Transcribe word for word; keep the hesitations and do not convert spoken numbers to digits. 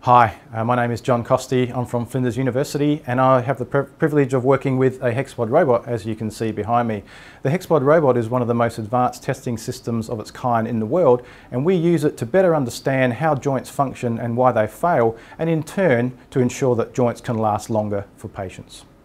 Hi, uh, my name is John Costi. I'm from Flinders University and I have the privilege of working with a Hexapod Robot, as you can see behind me. The Hexapod Robot is one of the most advanced testing systems of its kind in the world, and we use it to better understand how joints function and why they fail, and in turn to ensure that joints can last longer for patients.